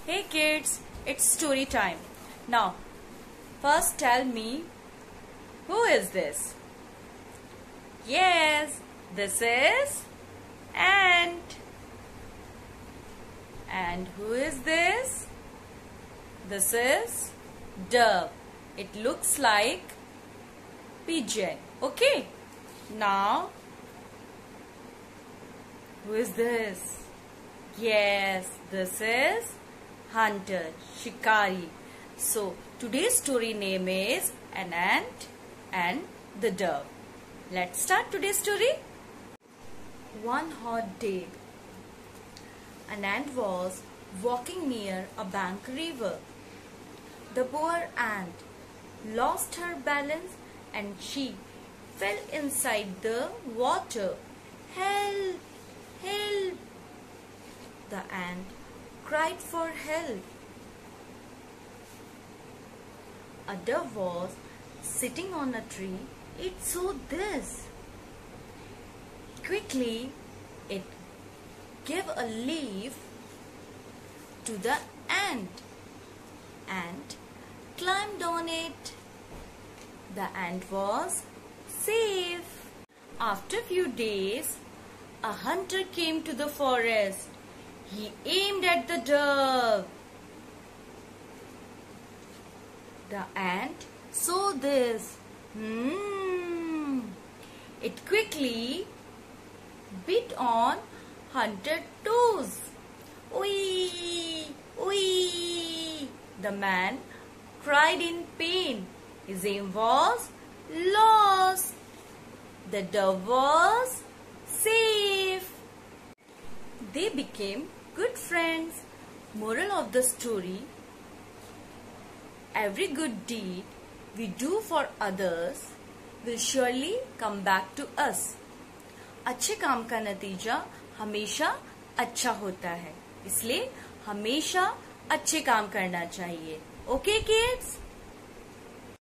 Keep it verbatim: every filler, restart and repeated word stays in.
Hey kids, it's story time. Now, first tell me, who is this? Yes, this is ant. And who is this? This is dove. It looks like pigeon. Okay. Now, who is this? Yes, this is hunter, shikari. So, today's story name is An Ant and the Dove. Let's start today's story. One hot day, an ant was walking near a bank river. The poor ant lost her balance and she fell inside the water. Help! Help! The ant cried for help. A dove was sitting on a tree. It saw this. Quickly, it gave a leaf to the ant. Ant climbed on it. The ant was safe. After few days, a hunter came to the forest. He aimed at the dove. The ant saw this. Hmm. It quickly bit on hunter's toes. Oi! Oi! The man cried in pain. His aim was lost. The dove was safe. They became good friends. Moral of the story: every good deed we do for others will surely come back to us. अच्छे काम का नतीजा हमेशा अच्छा होता है, इसलिए हमेशा अच्छे काम करना चाहिए. Okay kids?